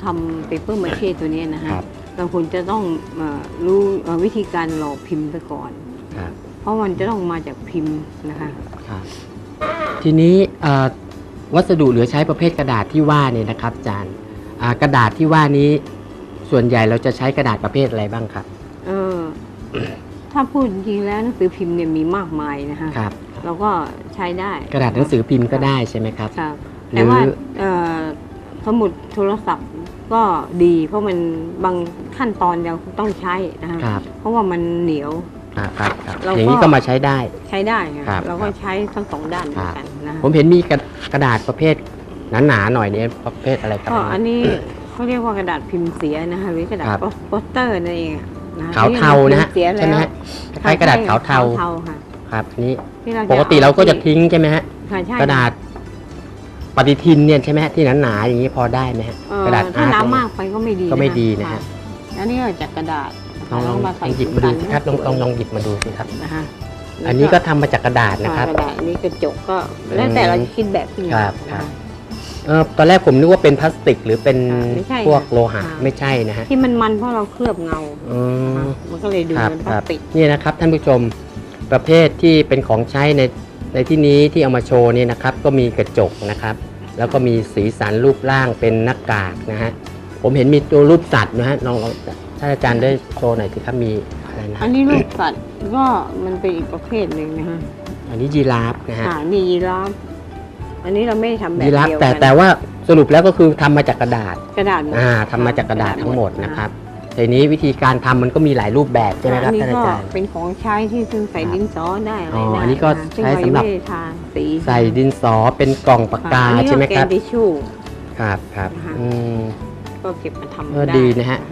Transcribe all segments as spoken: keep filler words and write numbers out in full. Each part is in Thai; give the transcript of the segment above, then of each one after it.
ทำเปเปอร์มาเช่ตัวนี้นะฮะเราควรจะต้องรู้วิธีการหล่อพิมพ์ไปก่อนเพราะมันจะต้องมาจากพิมพ์นะคะทีนี้วัสดุเหลือใช้ประเภทกระดาษที่ว่าเนี่ยนะครับอาจารย์กระดาษที่ว่านี้ส่วนใหญ่เราจะใช้กระดาษประเภทอะไรบ้างครับเออถ้าพูดจริงแล้วหนังสือพิมพ์เนี่ยมีมากมายนะคะครับเราก็ใช้ได้กระดาษหนังสือพิมพ์ก็ได้ใช่ไหมครับครับแต่ว่าสมุดโทรศัพท์ก็ดีเพราะมันบางขั้นตอนเราต้องใช้นะคะเพราะว่ามันเหนียวครับอย่างนี้ก็มาใช้ได้ใช้ได้ค่ะเราก็ใช้ทั้งสองด้านเหมือนกันนะผมเห็นมีกระดาษประเภทหนาๆหน่อยนี่ประเภทอะไรครับก็อันนี้เขาเรียกว่ากระดาษพิมพ์เสียนะคะหรือกระดาษโปสเตอร์นั่นเองขาวเทานะฮะใช่ไหมฮะคล้ายกระดาษขาวเทาครับนี่ปกติเราก็จะทิ้งใช่ไหมฮะกระดาษปฏิทินเนี่ยใช่ไหมฮะที่หนาๆอย่างนี้พอได้ไหมฮะกระดาษถ้าหนามากไปก็ไม่ดีก็ไม่ดีนะฮะอันนี้จากกระดาษลองลองหยิบมาดูสิครับลองลองลองหยิบมาดูสิครับอันนี้ก็ทำมาจากกระดาษนะครับกระดาษอันนี้กระจกก็แล้วแต่เราคิดแบบขึ้นมาเออตอนแรกผมนึกว่าเป็นพลาสติกหรือเป็นพวกโลหะไม่ใช่นะฮะที่มันมันเพราะเราเคลือบเงามันก็เลยดูเป็นพลาสติกนี่นะครับท่านผู้ชมประเภทที่เป็นของใช้ในในที่นี้ที่เอามาโชว์นี่นะครับก็มีกระจกนะครับแล้วก็มีสีสันรูปร่างเป็นหน้ากากนะฮะผมเห็นมีตัวรูปสัตว์นะฮะลองท่านอาจารย์ได้โชว์หน่อยสิครับมีอะไรนะอันนี้รูปสัตว์ก็มันเป็นอีกประเภทหนึ่งนะฮะอันนี้ยีราฟนะฮะนี่ยีราฟอันนี้เราไม่ทำแบบเดียวกันแต่แต่ว่าสรุปแล้วก็คือทำมาจากกระดาษกระดาษอ่าทำมาจากกระดาษทั้งหมดนะครับทีนี้วิธีการทำมันก็มีหลายรูปแบบใช่ไหมครับท่านอาจารย์เป็นของใช้ที่ซึ่งใส่ดินสอได้อะไรได้อันนี้ก็ใช้สำหรับใส่ดินสอเป็นกล่องปากกาใช่ไหมครับทิชชู่ครับครับอืมก็เก็บมาทำได้ดีนะฮะ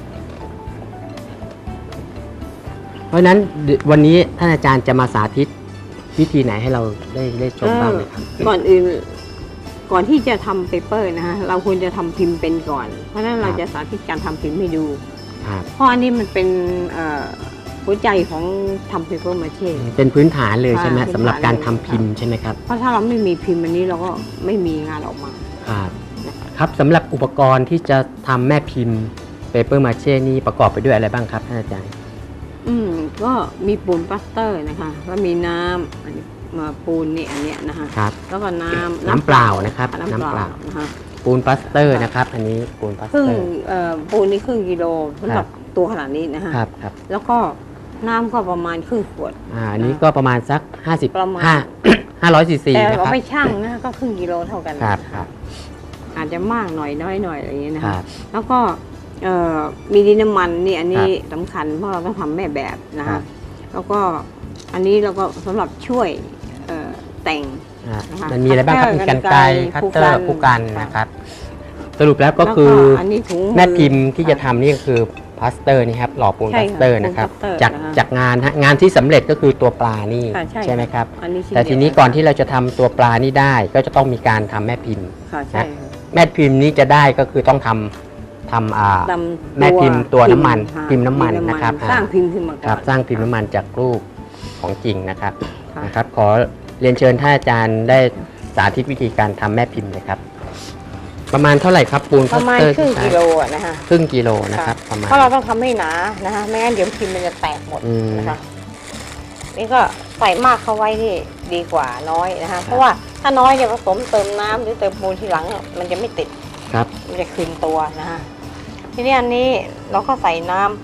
เพราะฉะนั้นวันนี้ท่านอาจารย์จะมาสาธิตวิธีไหนให้เราได้ได้ชมบ้างเลยครับก่อนอื่นก่อนที่จะทำเปเปอร์นะฮะเราควรจะทำพิมพ์เป็นก่อนเพราะฉะนั้นเราจะสาธิตการทำพิมพ์ให้ดูเพราะอันนี้มันเป็นหัวใจของทำเปเปอร์มาเช่เป็นพื้นฐานเลยใช่ไหมสำหรับการทำพิมพ์ใช่ไหมครับเพราะถ้าเราไม่มีพิมพ์อันนี้เราก็ไม่มีงานออกมาครับครับสำหรับอุปกรณ์ที่จะทำแม่พิมพ์เปเปอร์มาเช่นี้ประกอบไปด้วยอะไรบ้างครับท่านอาจารย์อืมก็มีปูนปลาสเตอร์นะคะแล้วมีน้ำอันนี้มาปูนนี่อันเนี้ยนะคะครับแล้วก็น้ำน้ำเปล่านะครับน้ำเปล่านะคะปูนปลาสเตอร์นะครับอันนี้ปูนปลาสเตอร์ครึ่งปูนนี่ครึ่งกิโลสำหรับตัวขนาดนี้นะคะครับครับแล้วก็น้ำก็ประมาณครึ่งขวดอ่าอันนี้ก็ประมาณสักห้าสิบห้าห้าร้อยซีซีนะครับแต่เราไม่ช่างนะก็ครึ่งกิโลเท่ากันครับครับอาจจะมากหน่อยน้อยหน่อยอะไรอย่างเงี้ยนะคะแล้วก็มีดินน้ำมันนี่อันนี้สำคัญเพราะเราต้องทำแม่แบบนะคะแล้วก็อันนี้เราก็สำหรับช่วยแต่งมันมีอะไรบ้างครับมีกรรไกรคัตเตอร์ผู้กันนะครับสรุปแล้วก็คือแม่พิมพ์ที่จะทำนี่ก็คือพลาสเตอร์นี่ครับหล่อปูนพลาสเตอร์นะครับจากจากงานฮะงานที่สำเร็จก็คือตัวปลานี่ใช่ไหมครับแต่ทีนี้ก่อนที่เราจะทำตัวปลานี่ได้ก็จะต้องมีการทำแม่พิมพ์นะแม่พิมพ์นี้จะได้ก็คือต้องทำทำแม่พิมพ์ตัวน้ำมันพิมพ์น้ำมันนะครับสร้างพิมพ์ขึ้นมาครับสร้างพิมพ์น้ำมันจากรูปของจริงนะครับนะครับขอเรียนเชิญท่านอาจารย์ได้สาธิตวิธีการทำแม่พิมพ์เลยครับประมาณเท่าไหร่ครับปูนประมาณครึ่งกิโลนะคะครึ่งกิโลนะครับประมาณเพราะเราต้องทำให้หนานะคะไม่งั้นเดี๋ยวพิมพ์มันจะแตกหมดนะคะนี่ก็ใส่มากเข้าไว้ที่ดีกว่าน้อยนะคะเพราะว่าถ้าน้อยเนี่ยผสมเติมน้ำหรือเติมปูนทีหลังมันจะไม่ติดครับมันจะคืนตัวนะคะทีนี้อันนี้เราก็ใส่น้ำไป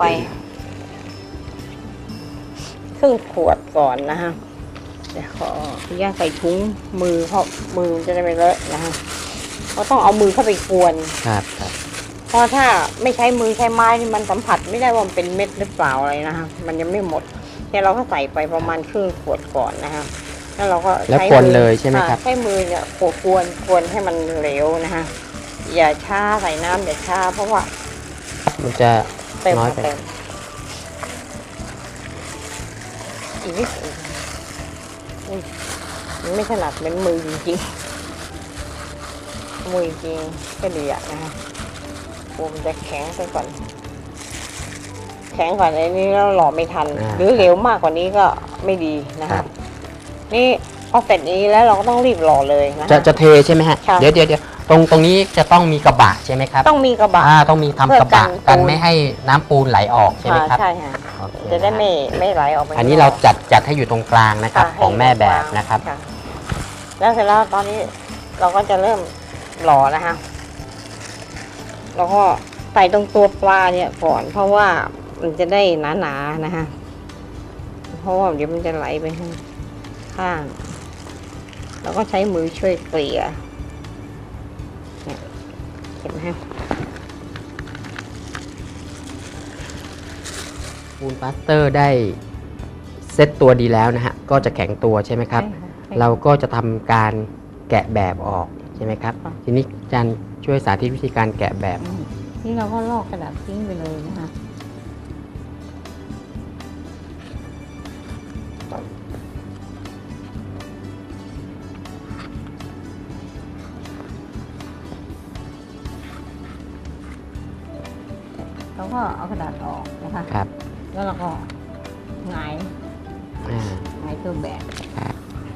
ครึ่งขวดก่อนนะคะเดี๋ยวขออนุญาตใส่ถุงมือเพราะมือจะได้ไม่เลอะนะคะเราต้องเอามือเข้าไปกวนครับครับเพราะถ้าไม่ใช้มือใช้ไม้นี่มันสัมผัสไม่ได้ว่ามันเป็นเม็ดหรือเปล่าอะไรนะคะมันยังไม่หมดแค่เราก็ใส่ไปประมาณครึ่งขวดก่อนนะคะแล้วเราก็แล้วกวนเลยใช่ไหมครับใช้มือเนี่ยกวนกวนให้มันเหลวนะคะอย่าช้าใส่น้ำอย่าช้าเพราะว่ามันจะน้อยไปอีกนิดมันไม่ถนัดเหมือนมือจริงๆมือจริงก็ดีอะนะคะผมจะแข็งไปก่อนแข็งกว่านี้แล้วหล่อไม่ทันหรือเหลวมากกว่านี้ก็ไม่ดีนะคะนี่พอเสร็จนี้แล้วเราก็ต้องรีบหล่อเลยนะจะจะเทใช่ไหมฮะเดี๋ยวเดี๋ยวเดี๋ยวตรงตรงนี้จะต้องมีกระบะใช่ไหมครับต้องมีกระบะอ่าต้องมีทำกระบะเพื่อกักัน นไม่ให้น้ำปูนไหลออกใช่ไหมครับใช่ค่ะโอเคจะได้ไม่ไม่ไหลออกไปอันนี้เราจัดจัดให้อยู่ตรงกลางนะครับค่ะของแม่แบบนะครับค่ะแล้วเสร็จแล้วตอนนี้เราก็จะเริ่มหล่อนะคะแล้วก็ใส่ตรงตัวปลาเนี่ยก่อน เพราะว่ามันจะได้หนาๆนะคะเพราะว่าเดี๋ยวมันจะไหลไปข้างแล้วก็ใช้มือช่วยเกลี่ยเนี่ยเห็นไหมคะปูนปลาสเตอร์ได้เซตตัวดีแล้วนะฮะก็จะแข็งตัวใช่ไหมครับใช่ค่ะใช่เราก็จะทำการแกะแบบออกใช่ไหมครับค่ะทีนี้อาจารย์ช่วยสาธิตวิธีการแกะแบบนี่เราก็ลอกกระดาษทิ้งไปเลยนะคะเราก็เอากระดาษออกนะคะครับแล้วเราก็หงายอ่าหงายตัวแบบครับ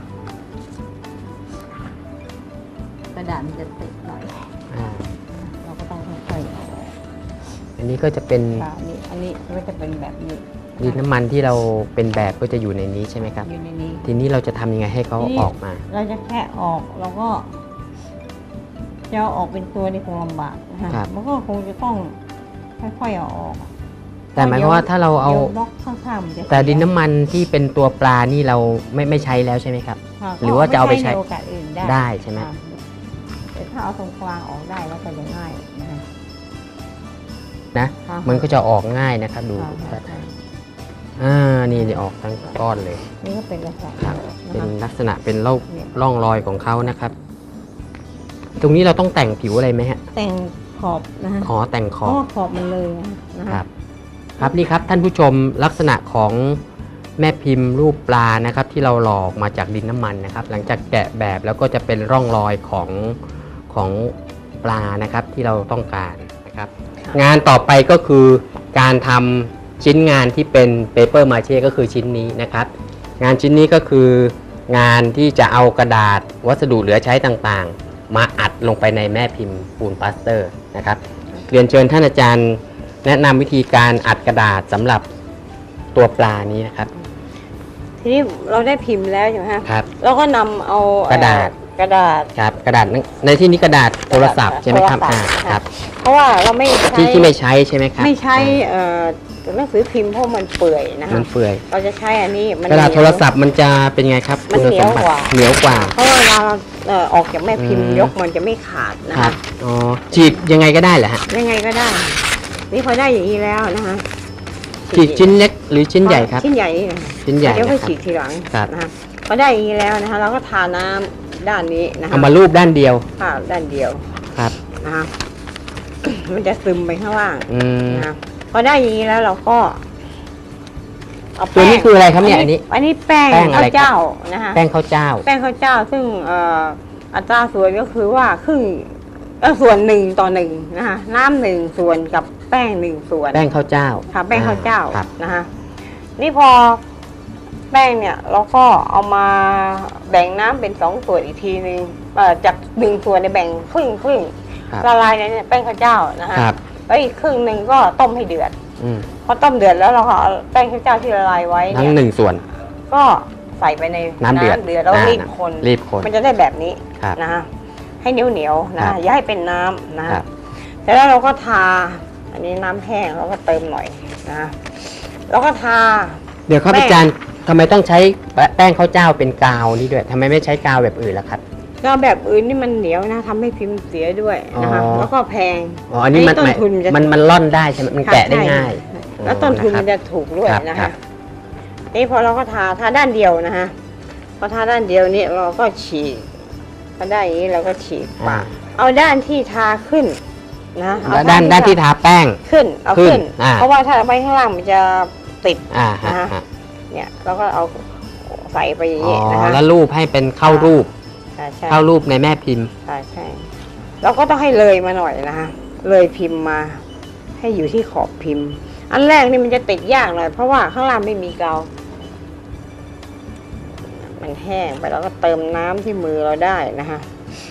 กระดาษมันจะติดหน่อยอ่าเราก็ต้องค่อยๆเอาออกอันนี้ก็จะเป็นค่ะอันนี้อันนี้ก็จะเป็นแบบนี้ดินน้ำมันที่เราเป็นแบบก็จะอยู่ในนี้ใช่ไหมครับอยู่ในนี้ทีนี้เราจะทำยังไงให้เขาทีนี้ออกมาเราจะแค่ออกเราก็จะเอาออกเป็นตัวนี่คงลำบากนะคะครับมันก็คงจะต้องค่อยๆเอาออกแต่หมายความว่าถ้าเราเอาดี๋ยวบล็อกข้างๆมันจะแต่ดินน้ำมันที่เป็นตัวปลานี่เราไม่ไม่ใช้แล้วใช่ไหมครับค่ะหรือว่าจะเอาไปใช้ในโอกาสอื่นได้ได้ใช่ไหมค่ะแต่ถ้าเอาตรงกลางออกได้แล้วก็จะง่ายนะคะนะค่ะมันก็จะออกง่ายนะครับดูค่ะค่ะอ่านี่นี่ออกทั้งก้อนเลยนี่ก็เป็นลักษณะครับนะเป็นคะลักษณะเป็นร่องเนี่ยร่องรอยของเขานะครับ ตรงนี้เราต้องแต่งผิวอะไรไหมฮะแต่งขอบนะคะอ๋อแต่งขเพอราะบว่าขอบมันเลยนะคคะรับ ครับนี่ครับท่านผู้ชมลักษณะของแม่พิมพ์รูปปลานะครับ ที่เราหลอกมาจากดินน้ำมันนะครับ หลังจากแกะแบบแล้วก็จะเป็นร่องรอยของของปลานะครับที่เราต้องการนะครับ งานต่อไปก็คือการทำชิ้นงานที่เป็นเปเปอร์มาเช่ก็คือชิ้นนี้นะครับ งานชิ้นนี้ก็คืองานที่จะเอากระดาษวัสดุเหลือใช้ต่างๆ มาอัดลงไปในแม่พิมพ์ปูนปลาสเตอร์นะครับเรียนเชิญท่านอาจารย์แนะนำวิธีการอัดกระดาษสำหรับตัวปลานี้นะครับทีนี้เราได้พิมพ์แล้วใช่ไหมคะครับเราก็นำเอากระดาษเอ่อกระดาษครับกระดาษในที่นี้กระดาษโทรศัพท์ใช่ไหมครับโทรศัอ่าพท์ครับเพราะว่าเราไม่ใช้ที่ที่ไม่ใช้ใช่ไหมครับไม่ใช้เอ่อหนังสือพิมพ์เพราะมันเปื่อยนะมัคะนเปื่อยเราจะใช้อันนี้มันกระดาษเหนียวโทรศัพท์มันจะเป็นไงครับมันเหนียวคุณสมบัติกว่าเหนียวกว่าเพราะว่าเวลาเราเอ่อออกจากแม่พิมพ์อืมยกมันจะไม่ขาดนะครัคะบอ๋อฉีกยังไงก็ได้เหรอฮะยังไงก็ได้ นี่พอได้อย่างนี้แล้วนะคะฉีกชิ้นเล็กหรือชิ้นใหญ่ครับชิ้นใหญ่นี่นะชิ้นใหญ่เดี๋ยวนะค่อยครับฉีกทีหลังครับนะคะพอได้อย่างนี้แล้วนะคะ เราก็ทาน้ำด้านนี้นะคะเอามารูปด้านเดียวทาด้านเดียวครับนะคะ มันจะซึมไปข้างล่างอืมนะคะพอได้อย่างนี้แล้วเราก็เอาตัวแป้งนี้คืออะไรครับเนี่ยอันนี้อันนี้แป้งแป้งอะไรข้าวเจ้านะคะแป้งข้าวเจ้าแป้งข้าวเจ้าซึ่งเอ่ออัตราส่วนก็คือว่าครึ่งเอ่อส่วนหนึ่งต่อหนึ่งนะคะน้ำหนึ่งส่วนกับแป้งหนึ่งส่วนแป้งข้าวเจ้าค่ะแป้งข้าวเจ้าครับนะคะนี่พอแป้งเนี่ยเราก็เอามาแบ่งน้ำเป็นสองส่วนอีกทีหนึ่งเอ่อจากหนึ่งส่วนเนี่ยแบ่งครึ่งครึ่งครับละลายในเนี่ยแป้งข้าวเจ้านะคะครับแล้วอีกครึ่งหนึ่งก็ต้มให้เดือดอืมพอต้มเดือดแล้วเราก็เอาแป้งข้าวเจ้าที่ละลายไว้ทั้เนี่งยหนึ่งส่วนก็ใส่ไปในน้ำเดือดเดือดแล้วอ่ารีบคนรีบคนมันจะได้แบบนี้ครับนะคะให้เหนียวเหนียวๆนะครับ อย่าให้เป็นน้ำนะครัคะบเสร็จแล้วเราก็ทา อันนี้น้ำแห้งเราก็เติมหน่อยนะคะแล้วก็ทาเดี๋ยวครับแป้งอาจารย์ทำไมต้องใช้แป้งข้าวเจ้าเป็นกาวนี่ด้วยทำไมไม่ใช้กาวแบบอื่นล่ะครับก็แบบอื่นนี่มันเหนียวนะทำให้พิมพ์เสียด้วยนะคะอ๋อแล้วก็แพงอ๋ออันนี้มันต้นทุนมันจะมันมันล่อนได้ใช่ไหมมันแกะได้ง่ายใช่แล้วต้นทุนมันจะถูกด้วยครับนะครัคะบนี่พอเราก็ทาทาด้านเดียวนะคะพอทาด้านเดียวนี่เราก็ฉีกพอได้อย่างนี้เราก็ฉีกปากเอาด้านที่ทาขึ้นนะเอแล้วด้านด้านที่ทาแป้งขึ้นเอาขึ้ขึ้นนอ่าเพราะว่าถ้าไว้ข้างล่างมันจะติดอ่าฮะนะฮะเนี่ยเราก็เอาใส่ไปอย่างอ๋นี้นะคะอแล้วรูปให้เป็นเข้ารูปใช่ใช่เข้ารูปในแม่พิมพ์ใช่ใช่เราก็ต้องให้เลยมาหน่อยนะคะเลยพิมพ์มาให้อยู่ที่ขอบพิมพ์ อันแรกนี่มันจะติดยากหน่อยเพราะว่าข้างล่างไม่มีกาวมันแห้งไปแล้วก็เติมน้ำที่มือเราได้นะคะ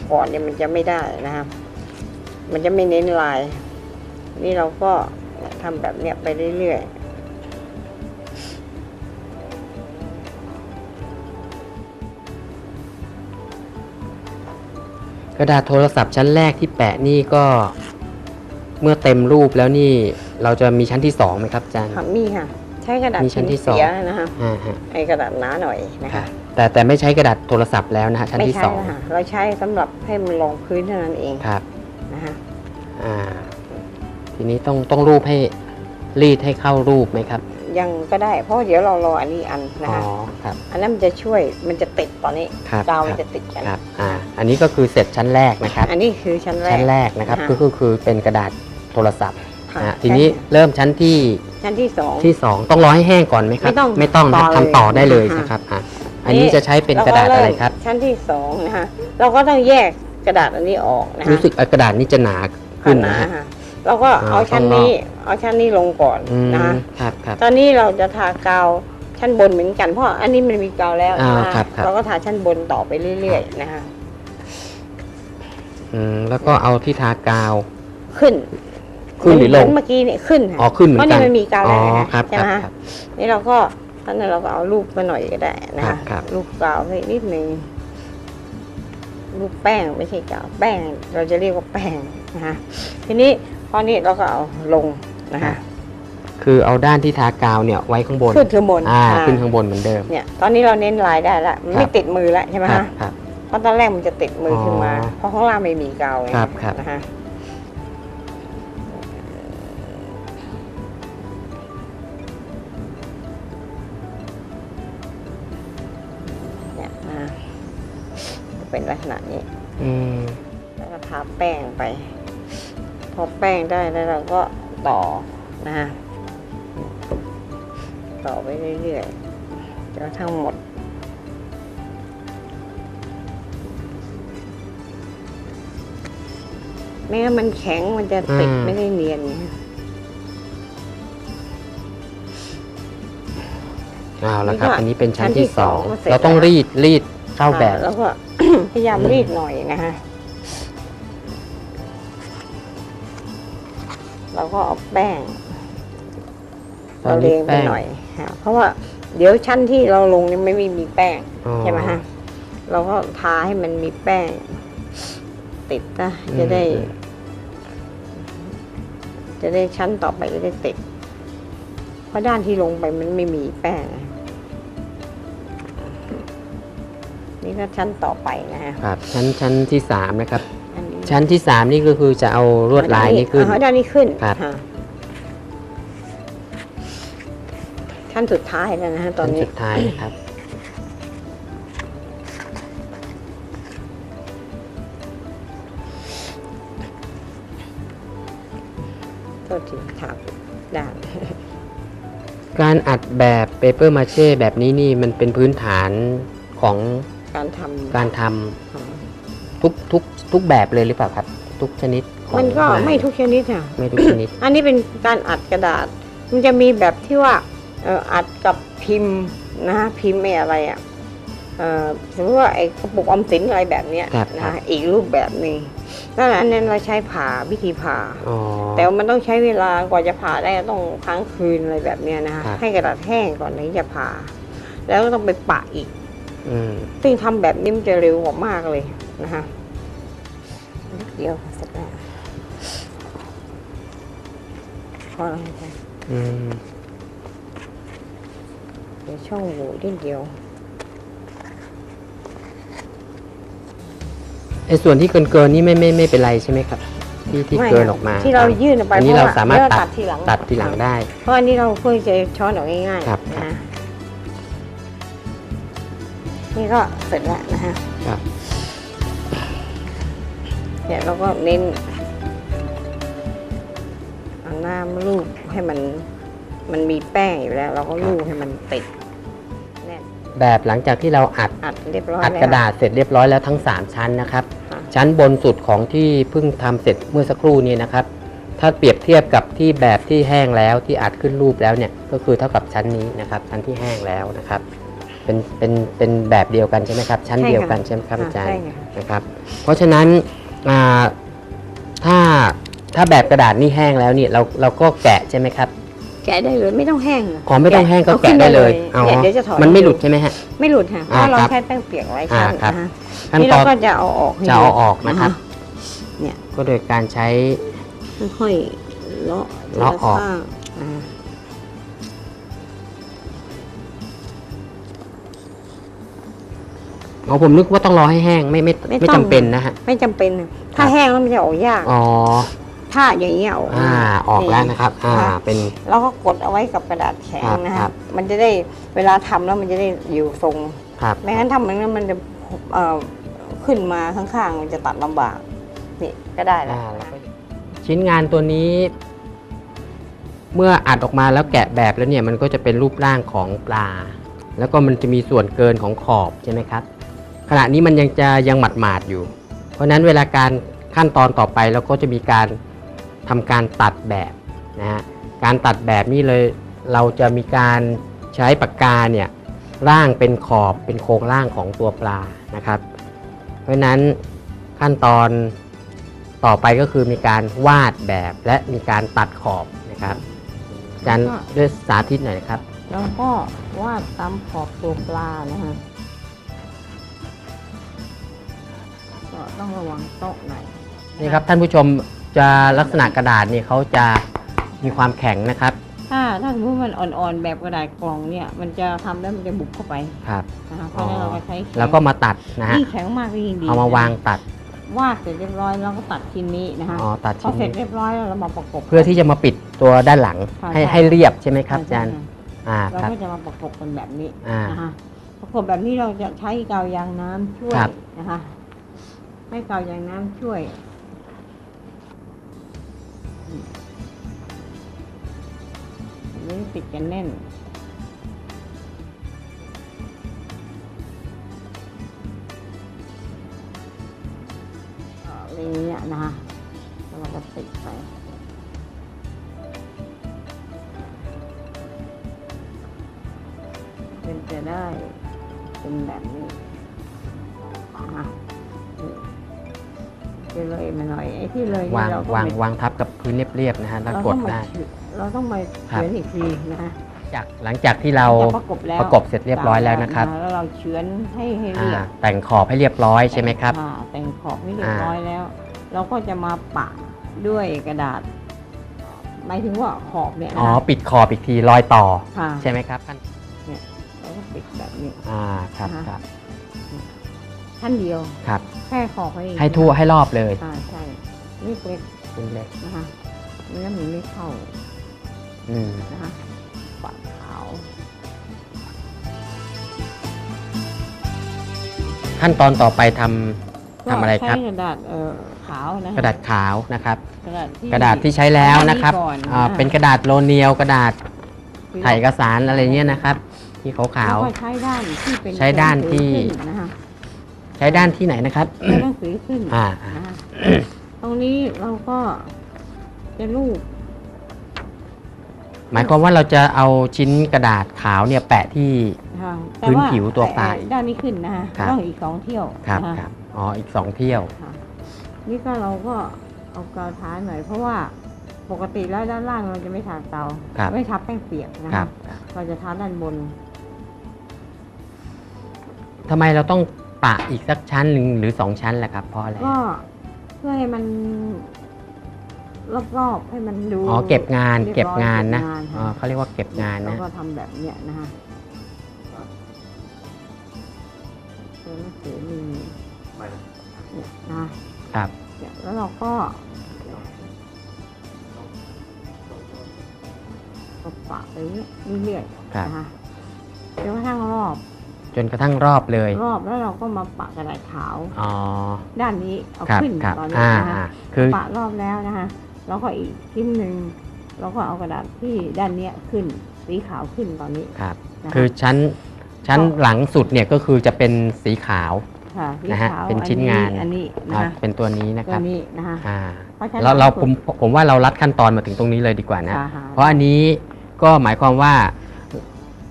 ก่อนเนี่ยมันจะไม่ได้นะครับมันจะไม่เน้นลายนี่เราก็ทำแบบเนี้ยไปเรื่อยๆกระดาษโทรศัพท์ชั้นแรกที่แปะนี่ก็เมื่อเต็มรูปแล้วนี่เราจะมีชั้นที่สองไหมครับอาจารย์ค่ะมีค่ะใช้กระดาษมีชั้นที่สองเสียนะคะอ่าฮะไอ้กระดาษหนาหน่อยนะคะแต่แต่ไม่ใช้กระดาษโทรศัพท์แล้วนะฮะชั้นที่สองไม่ใช่ค่ะเราใช้สำหรับให้มันรองพื้นเท่านั้นเองครับนะคะอ่าทีนี้ต้องต้องรูปให้รีดให้เข้ารูปไหมครับยังก็ได้เพราะเดี๋ยวเรารออันนี้อันนะอ๋อคะครับอันนั้นมันจะช่วยมันจะติดตอนนี้ครับกาวมันครับจะติดกันครับอ่าอันนี้ก็คือเสร็จชั้นแรกนะครับอันนี้คือชั้นแรกชั้นแรกนะครับนะคะก็คือคือเป็นกระดาษโทรศัพท์ค่ะนะฮะทีนี้เริ่มชั้นที่ชั้นที่สองที่สองต้องรอให้แห้งก่อนไหมครับไม่ต้องไม่ต้องนะต่อเลยทำต่อได้เลยค่ะนะครับอ่ะอันนี้จะใช้เป็นกระดาษอะไรครับชั้นที่สองนะคะเราก็ต้องแยกกระดาษอันนี้ออกนะคะรู้สึกเอ่อกระดาษนี้จะหนาขึ้นนะฮะค่ะเราก็อ่าเอาชั้นต้องลอกนี้เอาชั้นนี้ลงก่อนอืมนะคะครับครับตอนนี้เราจะทากาวชั้นบนเหมือนกันเพราะอันนี้มันมีกาวแล้วอ่านะคะครับครับเราก็ทาชั้นบนต่อไปเรื่อยๆนะคะอืมแล้วก็เอาที่ทากาวขึ้นขึ้นหรือลงเมื่อกี้เนี่ยขึ้นค่ะอ๋อขึ้นเหมือนกันเพราะนี่มันมีกาวแล้วอ๋อนะครับ ใช่ไหมครัคะบครับนี่เราก็ตอนนั้นเราก็เอารูปมาหน่อยก็ได้นะครัคะบครับรูปกาวให้นิดนึงรูปแป้งไม่ใช่กาวแป้งเราจะเรียกว่าแป้งนะคะทีนี้พอนี้เราก็เอาลงนะคะคือเอาด้านที่ทากาวเนี่ยไว้ข้างบนขึ้นข้างบนอ่าอ่าขึ้นข้างบนเหมือนเดิมเนี่ยตอนนี้เราเน้นลายได้ละมันไม่ครับติดมือแล้วใช่ไหมครับคะครับเพราะตอนแรกมันจะติดมือขึ้นมาอ๋อเพราะข้างล่างไม่มีกาวไงครับครับนะคะเนี่ยนะจะเป็นลักษณะนี้อืมแล้วก็ทาแป้งไป พอแป้งได้แล้วเราก็ต่อนะฮะต่อไปเรื่อยๆจนกระทั่งหมดไม่งั้นมันแข็งมันจะติดอืมไม่ได้เนียนไงเอาละครับ อันนี้เป็นชั้นชั้นที่ที่สองสองก็เสร็จเราต้องแล้วรีดรีดเข้าแบบอ่แล้วก็ พยายามรีดหน่อยนะฮะเราก็เอาแป้งตอเรานเลนี้งไปแป้งหน่อยฮะเพราะว่าเดี๋ยวชั้นที่เราลงเนี่ยไม่มีแป้งอ๋อใช่ไหมฮะเราก็ทาให้มันมีแป้ง ติดนะจะได้ จะได้ชั้นต่อไปจะได้ติด เพราะด้านที่ลงไปมันไม่มีแป้ง นี่ก็ชั้นต่อไปนะฮะครับชั้นชั้นที่สามนะครับอันนี้ชั้นที่สามนี่ก็คือจะเอาลวดลายนี้ขึ้นอ๋อด้านนี้ขึ้นครับะชั้นสุดท้ายแล้วนะฮะตอนชั้นนี้สุดท้ายนะครับตัวทีถามด้านการอัดแบบเปเปอร์มาเช่แบบนี้นี่มันเป็นพื้นฐานของการทำการทำทุกทุกทุกแบบเลยหรือเปล่าครับ ทุกชนิดของมันก็ลายไม่ทุกชนิดค่ะไม่ทุกชนิดอันนี้เป็นการอัดกระดาษ มันจะมีแบบที่ว่าเอ่ออัดกับพิมพ์นะฮะพิมพ์ไม่อะไรอ่ะเอ่อสมมติว่าไอ้กระปุกออมสินอะไรแบบเนี้ยครับนะฮะอีกรูปแบบหนึ่งนั่นอันนั้นเราใช้ผ่าวิธีผ่าอ๋อแต่ว่ามันต้องใช้เวลากว่าจะผ่าได้ต้องค้างคืนอะไรแบบเนี้ยนะฮะครับให้กระดาษแห้งก่อนถึงจะผ่า แล้วก็ต้องไปปะอีกอืมซึ่งทำแบบนี้มันจะเร็วกว่ามากเลยนะฮะนิดเดียวเสร็จแล้วพอแล้วค่ะอืมเดี๋ยวช่องโหว่นิดเดียวไอ้ส่วนที่เกินเกินๆนี่ไม่ไม่ไม่เป็นไรใช่ไหมครับ ที่ที่ไม่เกินออกมาที่เรายื่นออกไปอันนี้เราสามารถเพะว่ตัดทีหลังตัดทีหลังได้เพราะอันนี้เราเพิ่งจะช้อนออกง่ายครับๆนะฮะนี่ก็เสร็จแล้วนะฮะครับเนี่ยเราก็เน้นเอาหน้ามาลูบให้มันมันมีแป้งอยู่แล้ว เราก็ลูบให้มันติดแน่นแบบหลังจากที่เราอัดอัดเรียบร้อยอัดแล้วกระดาษเสร็จเรียบร้อยแล้วทั้งสามชั้นนะครับค่ะชั้นบนสุดของที่เพิ่งทำเสร็จเมื่อสักครู่นี้นะครับ ถ้าเปรียบเทียบกับที่แบบที่แห้งแล้วที่อัดขึ้นรูปแล้วเนี่ยก็คือเท่ากับชั้นนี้นะครับ ชั้นที่แห้งแล้วนะครับเป็นเป็นเป็นแบบเดียวกันใช่ไหมครับชั้นใช่ค่ะเดียวกันใช่ไหมครับอาจารใช่ย์ค่ะนะครับเพราะฉะนั้นอ่าถ้าถ้าแบบกระดาษนี่แห้งแล้วนี่เราเราก็แกะใช่ไหมครับแกะได้เลยไม่ต้องแห้งเหรของไม่ต้องแห้งก็อาแกะขึ้นได้เลยเนี่ยเดี๋ยวจะถอดมันไม่หลุดใช่ไหมฮะไม่หลุดค่ะเพอ่าราะเราครับใช้แป้งเปียกไว้อ่าชั้นครับนะคะขั้นนี่ตอเรานก็จะเอาออกให้จะเอาออกนะครับเนี่ยก็โดยการใช้ค่อยๆเลาะเลาะออกข้างอ่าอ๋อผมนึกว่าต้องรอให้แห้งไม่ไม่ไม่จำเป็นนะฮะไม่จำเป็นนะถ้าแห้งแล้วมันจะออกยากอ๋อถ้าอย่างนี้ยออกอ่าออกแล้วนะครับอ่าค่ะเป็นแล้วก็กดเอาไว้กับกระดาษแข็งครับนะครัคะบมันจะได้เวลาทำแล้วมันจะได้อยู่ทรงครับไม่งั้นทำมันนั้นมันจะเอ่อขึ้นมาข้างๆมันจะตัดลำบากนี่ก็ได้แล้วอ่าแล้วก็ชิ้นงานตัวนี้ เมื่ออัดออกมาแล้วแกะแบบแล้วเนี่ยมันก็จะเป็นรูปร่างของปลา แล้วก็มันจะมีส่วนเกินของขอบใช่ไหมครับขณะนี้มันยังจะยังหมาดหมาดๆอยู่ เพราะฉะนั้นเวลาการขั้นตอนต่อไปเราก็จะมีการทำการตัดแบบนะฮะการตัดแบบนี้เลยเราจะมีการใช้ปากกาเนี่ยร่างเป็นขอบเป็นโครงร่างของตัวปลานะครับ เพราะฉะนั้นขั้นตอนต่อไปก็คือมีการวาดแบบและมีการตัดขอบนะครับอาจารย์ด้วยสาธิตหน่อยนะครับแล้วก็วาดตามขอบตัวปลานะฮะก็ต้องระวังโต๊ะหน่อยนี่ครับท่านผู้ชมจะลักษณะกระดาษนี่เขาจะมีความแข็งนะครับถ้าถ้าสมมติมันอ่อนๆแบบกระดาษกล่องเนี่ยมันจะทำแล้วมันจะบุกเข้าไปครับนะคะเพราะฉะนั้นเราก็ใช้ข็งแล้วก็มาตัดนะฮะยิ่งแข็งมากก็ยิ่งดีเอามาวางตัดวาดเสร็จเรียบร้อยแล้วก็ตัดชิ้นนี้นะคะอ๋อตัดพอชิ้นเสร็จนี้เรียบร้อยแล้วเรามาประกบเพื่อที่จะมาปิดตัวด้านหลังค่ะให้ใช่ให้เรียบใช่ไหมครับอาจารย์ใช่อ่าเราครับก็จะมาประกบกันแบบนี้อ่านนะคะประกบแบบนี้เราจะใช้กาวยางน้ำช่วยครับนะคะให้กาวยางน้ำช่วยอันนี้ติดกันแน่นอะไรอย่างเงี้ยนะคะแล้วเราก็ติดไปเป็นจะได้เป็นแบบนี้อ่ะนี่จะเลยมาหน่อยไอ้ที่เลยนี่วางเรก็วางไม่วางทับกับพื้นเรียบๆนะฮะแล้วเรากต้ดองมาได้เฉือนเราต้องมาครับเฉือนอีกทีนะคะจากหลังจากที่เราจะประกบแล้วประกบเสร็จเรียบร้อยแล้วนะครับแล้วเราเฉือนให้ให้อ่าเรียบแต่งขอบให้เรียบร้อยใช่ไหมครับอ่าแต่งขอบให้เรียบร้อยแล้ว เราก็จะมาปะด้วยกระดาษ หมายถึงว่าขอบเนี่ยอ๋อนะคะปิดขอบอีกทีรอยต่อค่ะใช่ไหมครับขั้นเราก็ปิดแบบนี้อ่าครับนะคะครับขั้นเดียวครับแค่ขอบให้ให้ทั่วให้รอบเลยอ่าใช่เล็กเป็นเล็กๆนะคะไม่งั้นมันไม่เข้าอืมนะคะปะขาวขั้นตอนต่อไปทำทำอะไรครับใช้กระดาษเอ่อขาวนะคะกระดาษขาวนะครับกระดาษที่กระดาษที่ใช้แล้วนะครับก่อนอ่าเป็นกระดาษโลเนียลกระดาษถ่ายเอกสารอะไรเงี้ยนะครับ ที่ขาวแล้วก็ใช้ด้านที่เป็นใช้ด้านที่หนังสือขึ้นนะคะๆใช้ด้านที่ไหนนะครับใช้หนังสือขึ้นอ่านะคะตรงนี้เราก็จะรูปหมายความว่าเราจะเอาชิ้นกระดาษขาวเนี่ยแปะที่นะคะพื้นผิวตัวปลายไอ้ด้านนี้ขึ้นนะคะครับต้องอีกสองเที่ยวครับนะะครับอ๋ออีกสองเที่ยวค่ะนี่ก็เราก็เอากาวท้าหน่อย เพราะว่าปกติแล้วด้านล่างเราจะไม่ทาเตาครับไม่ทับแป้งเปียกนะครัคะบเราจะทาด้านบนทำไมเราต้องปะอีกสักชั้นหนึ่งหรือสองชั้นแหละครับเพราะอะไรก็เพื่อให้มันรอบๆให้มันดูอ๋อเก็บงานรียเก็บร้อยงานนะเก็บอ๋อค่ะเขาเรียกว่าเก็บงานแล้วนะก็ทำแบบเนี้ยนะคะตัวหนังสือมีเนี่ยนะครับ เนี่ยแล้วเราก็ก็ปะไปเรื่อยครับๆนะคะจนกระทั่งรอบจนกระทั่งรอบเลยรอบแล้วเราก็มาปะกระดาษขาวอ๋อด้านนี้เอาครับขึ้นครับตอนนี้อ่านะคะอ่าคือปะรอบแล้วนะคะแล้วก็อีกชิ้นหนึ่งเราก็เอากระดาษที่ด้านเนี้ยขึ้นสีขาวขึ้นตอนนี้ครับนะคะคือชั้นชั้นหลังสุดเนี่ยก็คือจะเป็นสีขาวค่ะสีนะฮะขาวเป็นชิ้นงานอันนี้คนะรับคะเป็นตัวนี้นะคตัวรับนี้นะคะอ่าเพราะฉะนั้นเราเราผมผมว่าเรารัดขั้นตอนมาถึงตรงนี้เลยดีกว่านะค่ะเพราะอันนี้ก็หมายความว่า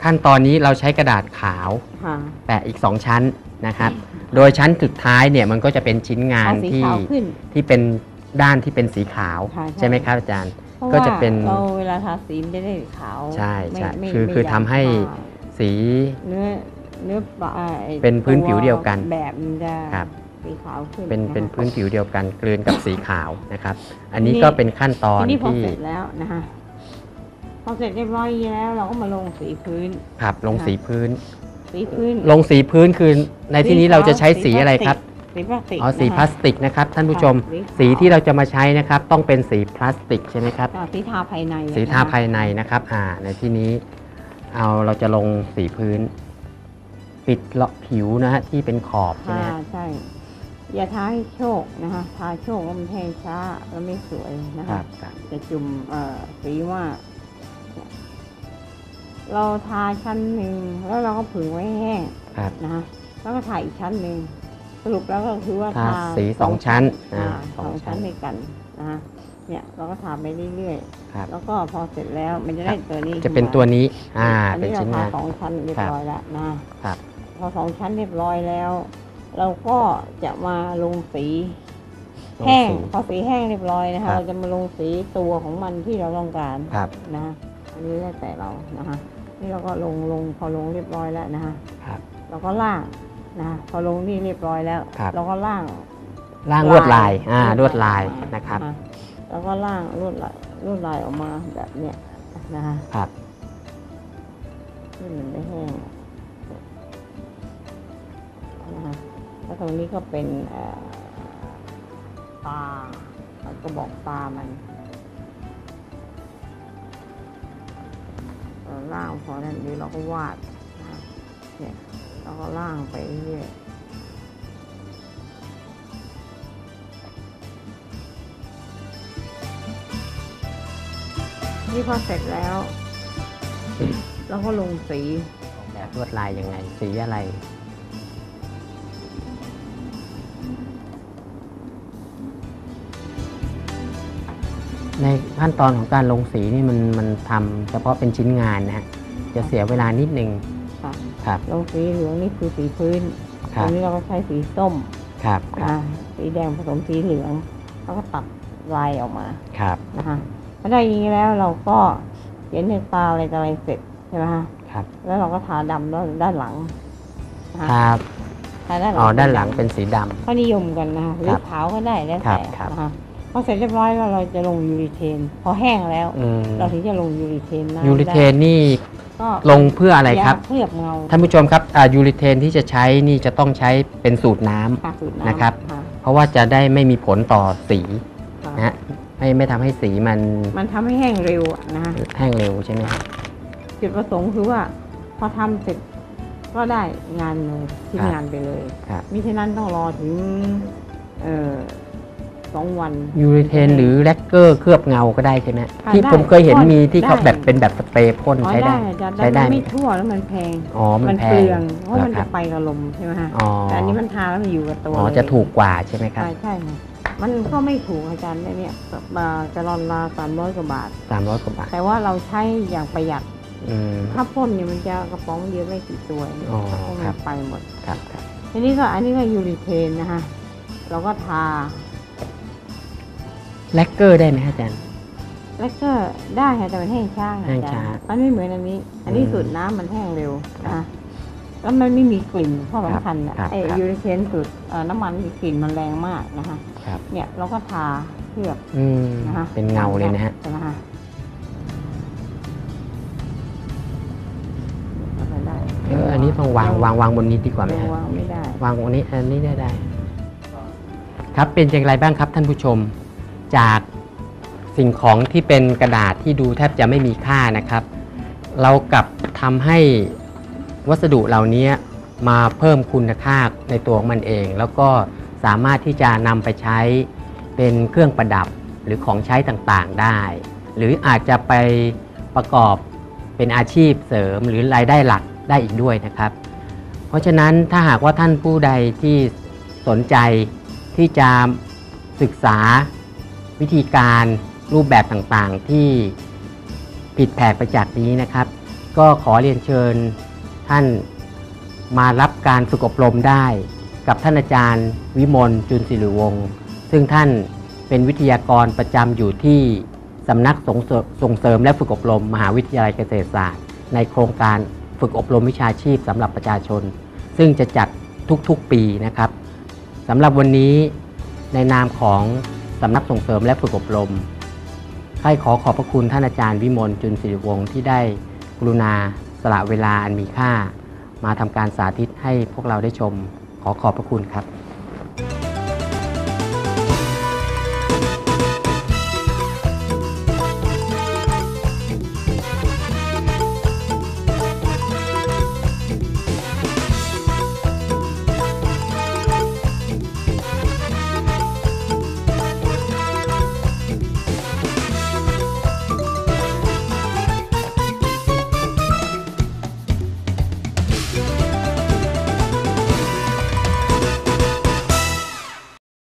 ขั้นตอนนี้เราใช้กระดาษขาวค่ะแปะอีกสองชั้นนะครับ โดยชั้นสุดท้ายเนี่ยมันก็จะเป็นชิ้นงานเอาสีที่ขาวขึ้นที่เป็นด้านที่เป็นสีขาวค่ะใช่ใช่ไหมครับอาจารย์เพราะก็ว่าจะเป็นเราเวลาทาสีมันจะได้ขาวใช่ใช่ไม่คือไม่คือไม่ทำให้ดำกว่าสีเนื้อเนื้อปลาไอ้เป็นพื้นผิวเดียวกันแบบมันจะครับสีขาวขึ้นเป็นนะคะเป็นพื้นผิวเดียวกันกลืนกับสีขาวนะครับ อันนี้ทีนี้ก็เป็นขั้นตอนทีนี้พอที่เสร็จแล้วนะคะพอเสร็จเรียบร้อยแล้วเราก็มาลงสีพื้นครับลงสีพื้นสีพื้นลงสีพื้นคือในที่นี้เราจะใช้สีอะไรครับสีพลาสติกอ๋อสีพลาสติกนะครับท่านผู้ชมค่ะสีที่เราจะมาใช้นะครับ ต้องเป็นสีพลาสติกใช่ไหมครับอ่าสีทาภายในสีทานะคะภายในนะครับ อ่า ในที่นี้ เอาเราจะลงสีพื้น ปิดเลาะผิวนะฮะที่เป็นขอบใช่ไหมอ่าฮะใช่ อย่าทาให้โชคนะคะทาโชคแล้วมันแห้งช้าแล้วไม่สวยนะครัคะบครับจะจุ่มเอ่อสีว่าเนี่ยเราทาชั้นหนึ่งแล้วเราก็ผึ่งไว้ให้แห้งครับนะคะแล้วก็ทาอีกชั้นหนึ่งสรุปแล้วก็คือว่าทาทาสีสองชั้นอ่าอ่าสองชั้นในกันนะคะเนี่ยเราก็ทาไปเรื่อยครับๆแล้วก็พอเสร็จแล้วมันจะได้ตัวนี้จะเป็นตัวนี้ อ่าอันเป็นนี้เราชิ้นทางานสองชั้นเรียบร้อยแล้วนะครับพอสองชั้นเรียบร้อยแล้ว เราก็จะมาลงสีลงแห้งสีพอสีแห้งเรียบร้อยนะครัคะบเราจะมาลงสีตัวของมันที่เราต้องการครับนะอันนี้แล้วแต่เรานะคะนี่เราก็ลงลงพอลงเรียบร้อยแล้วนะคะครับเราก็ล่างนะพอลงนี่เรียบร้อยแล้วครับเราก็ล่างล่างลวดลาย อ่า ลวดลายออกมานะครับแล้วก็ล่างลวดลายลวดลายออกมาแบบเนี้ยนะคะครับที่มันไม่แห้งนะคะแล้วตรงนี้ก็เป็นเอ่อตาแล้วก็บอกตามันเอ่อล่างพอนั้นนี้เราก็วาดนะคะเนี่ยเราก็ล่างไปเรื่อยนี่พอเสร็จแล้ว เราก็ลงสีแบบลวดลายยังไง สีอะไร ในขั้นตอนของการลงสีนี่มันมันทำเฉพาะเป็นชิ้นงานนะฮะ จะเสียเวลานิดนึงค่ะครับลงสีเหลืองนี่คือสีพื้นคตรัรบงนี้เราก็ใช้สีส้มครับ ครับอ่าสีแดงผสมสีเหลือง แล้วก็ตัดลายออกมาครับนะคะพอได้อย่างนี้แล้วเราก็เขียนในตาอะไรต่ออะไรเสร็จใช่ไหมคะครับแล้วเราก็ทาดำด้านด้านหลังนะคะครับทาด้านหลัอ๋อ ด้านหลังเป็นสีดำก็นิยมกันนะคะหรือขาวก็ได้แล้วครัแต่บครับนะคะพอเสร็จเรียบร้อยแล้วเราจะลงยูริเทน พอแห้งแล้วอืมเราถึงจะลงยูริเทนนะยูริเทนนี่ก็ลงเพื่ออะไรครับยาเคลือบเงาท่านผู้ชมครับอ่ายูริเทนที่จะใช้นี่จะต้องใช้เป็นสูตรน้ำค่ะสูตรน้ำนะครับค่ะเพราะว่าจะได้ไม่มีผลต่อสีค่ะนะฮะไม่ไม่ทำให้สีมันมันทำให้แห้งเร็วอะนะคะแห้งเร็วใช่ไหมครับจุดประสงค์คือว่า พอทำเสร็จก็ได้งานเลยทิ้งครับงานไปเลยครับมิฉะนั้นต้องรอถึงเอ่อสองวันยูริเทนหรือแลกเกอร์เคลือบเงาก็ได้ใช่ไหมค่ะที่ได้ผมเคยเห็นมีที่เขาได้แบบเป็นแบบสเปรย์พ่นอ๋อใช้ได้อาจารย์ใช้ได้แต่มันไหมไม่ทั่วแล้วมันแพงอ๋อมันแพเปงลืองเพราะมันเหรอครัจะบไปกับลมใช่ไหมฮะอ๋อแต่อันนี้มันทาแล้วมันอยู่กับตัวอ๋อเลยจะถูกกว่าใช่ไหมครับใช่ใช่ค่ะมันก็ไม่ถูกอาจารย์เนี่ยบาจะรอนลาสามร้อยกว่าบาทสามร้อยกว่าบาทแต่ว่าเราใช้อย่างประหยัดอืมถ้าพ่นเนี่ยมันจะกระป๋องเดียวไม่กี่ตัวเองอ๋อเพราะมัครันบไปหมดครับครับทีนี้ก็อันนี้ก็ยูริเทนนะคะเราก็ทาแลกเกอร์ได้ไหมอาจารย์แล้วก็ได้ค่ะแต่มันแห้งช้าค่ะแห้งอาจารช้าย์มันไม่เหมือนอันนี้ อันนี้อืมสูตรน้ำมันแห้งเร็วนะคะแล้วมันไม่มีกลิ่นข้อสำคัญอ่ะครับไอ้ครับยูริเทนสูตรเอ่อน้ำมันมีกลิ่นมันแรงมากนะคะครับเนี่ยเราก็ทาเคลือบอืมนะคะเป็นเงาเลยนะฮะใช่ไหมคะแล้วก็ได้เอออันนี้ต้องวางวางวางบนนี้ดีกว่าไหมฮะวางไม่ได้วางบนนี้อันนี้ได้ได้ ครับเป็นอย่างไรบ้างครับท่านผู้ชม จากสิ่งของที่เป็นกระดาษที่ดูแทบจะไม่มีค่านะครับ เรากลับทำให้วัสดุเหล่านี้มาเพิ่มคุณค่าในตัวของมันเอง แล้วก็สามารถที่จะนำไปใช้เป็นเครื่องประดับหรือของใช้ต่างๆได้ หรืออาจจะไปประกอบเป็นอาชีพเสริมหรือรายได้หลักได้อีกด้วยนะครับ เพราะฉะนั้นถ้าหากว่าท่านผู้ใดที่สนใจที่จะศึกษาวิธีการรูปแบบต่างๆที่ผิดแผกไปจากนี้นะครับก็ขอเรียนเชิญท่านมารับการฝึกอบรมได้กับท่านอาจารย์วิมลจุลศิริวงศ์ซึ่งท่านเป็นวิทยากรประจำอยู่ที่สำนักส่งส่งเสริมและฝึกอบรมมหาวิทยาลัยเกษตรศาสตร์ในโครงการฝึกอบรมวิชาชีพสำหรับประชาชนซึ่งจะจัดทุกๆปีนะครับสำหรับวันนี้ในนามของสำนักส่งเสริมและฝึกอบรมใครขอขอบพระคุณท่านอาจารย์วิมลจุลศิริวงศ์ที่ได้กรุณาสละเวลาอันมีค่ามาทำการสาธิตให้พวกเราได้ชมขอขอบพระคุณครับ